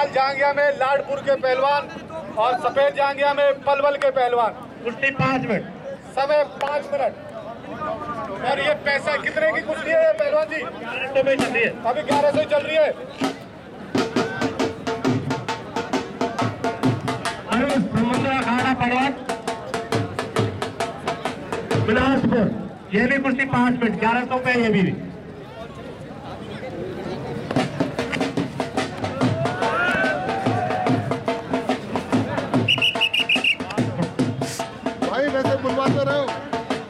लाल जांगिया में लाडपुर के पहलवान और सफेद जांगिया में पलवल के पहलवान। कुश्ती 5 मिनट, समय 5 मिनट। और ये पैसा कितने की कुश्ती है पहलवान जी? 1100 में चल रही है। अभी 1100 चल रही है। समुद्र अखाड़ा पड़वा बिलासपुर, ये भी कुश्ती 5 मिनट, 1100 पे ये भी। भाई वैसे बुलवाते रहे हो।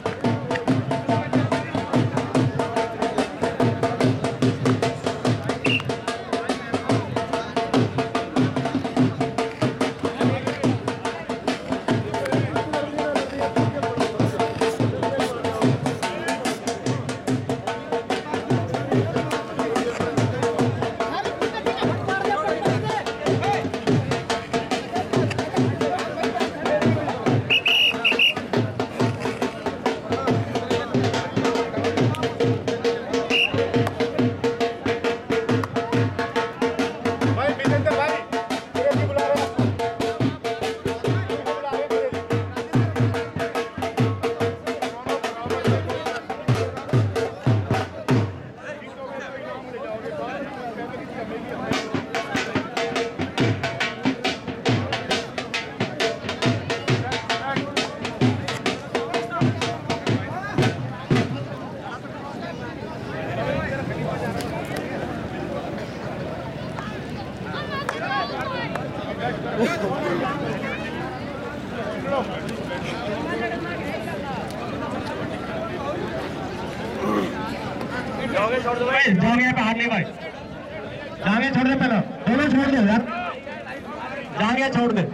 जांघिया पे हाथ नहीं भाई, जांघिया छोड़ दे, पहले दोनों छोड़ दे यार, जांघिया छोड़ दे।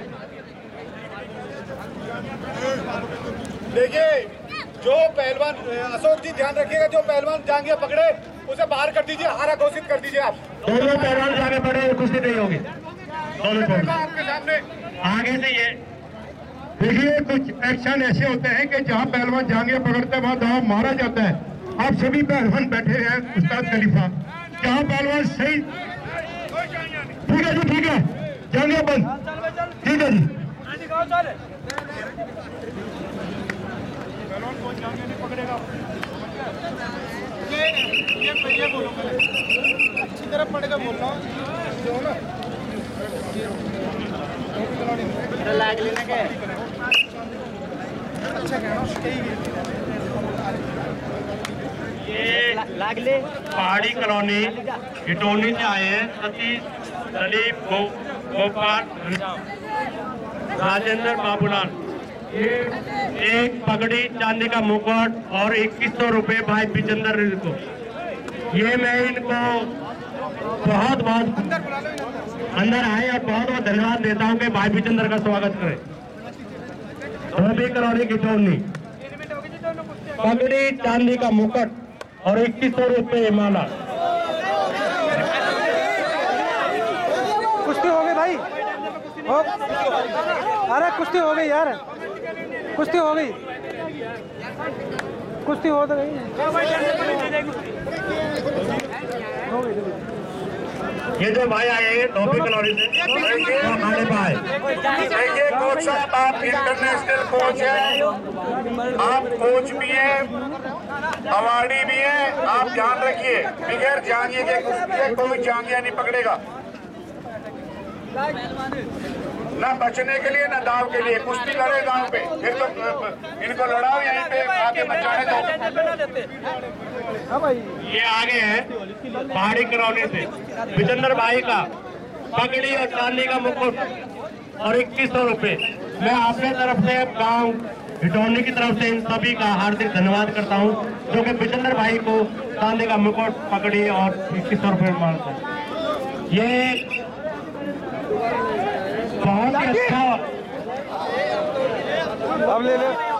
देखिए जो पहलवान, अशोक जी ध्यान रखिएगा, जो पहलवान जांघिया पकड़े उसे बाहर कर दीजिए, हारा घोषित कर दीजिए आप। दोनों पहलवान जांघिया पकड़े, कुश्ती नहीं होगी। दोनों आपके सामने आगे से ये देखिए, कुछ एक्शन ऐसे होते हैं कि जहाँ पहलवान जांघिया पकड़ते हैं वहाँ दांव मारा जाता है। आप सभी पहलवान बैठे हैं उस्ताद खलीफा, जहाँ पहलवान सही, ठीक है जी, ठीक है, जांघिया बंद, ठीक है जी। ये बोलो अच्छी तरह पड़ेगा, बोल रहा हूँ लाग लेना क्या अच्छा ये लागले पहाड़ी कॉलोनी इटोनी से आए हैं। सतीश, दलीप, गोपाल, राजेंद्र, बाबूलाल। ये एक पगड़ी, चांदी का मुकुट और 2100 रुपए भाई विजेंद्र को। ये मैं इनको बहुत बहुत अंदर आए और बहुत बहुत धन्यवाद देता हूँ कि भाई विजेंद्र का स्वागत करें। धोबी कॉलोनी की टोनी, पगड़ी, चांदी का मुकुट और 2100 रुपए माला। कुश्ती हो गई भाई, हो अरे कुश्ती हो गई यार, कुश्ती हो गई, कुश्ती हो तो गई। ये जो भाई आए हैं धोबी कॉलोनी से, हमारे भाई देखिए, कोच साहब आप इंटरनेशनल कोच हैं, आप कोच भी हैं, अवार्डी भी हैं। आप ध्यान रखिए, बगैर जांघिया के कुश्ती कोई जांघिया नहीं पकड़ेगा, ना बचने के लिए ना दाव के लिए। कुश्ती लड़े गांव पे, फिर तो इनको लड़ाओ यहीं पे आके बचाने दो। ये आगे हैं पहाड़ी कॉलोनी से विजेंद्र भाई का पगड़ी और चांदी का मुकुट और 2100 रुपए। मैं अपने तरफ से गांव हिटौनी की तरफ से इन सभी का हार्दिक धन्यवाद करता हूं, जो कि विजेंद्र भाई को चांदी का मुकुट, पगड़ी और 2100 रुपए मानता है। ये बहुत ही अच्छा, अब ले ले।